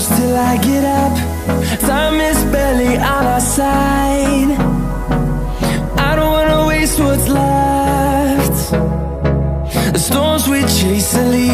close till I get up. Time is barely on our side. I don't wanna waste what's left. The storms we chase are leaving.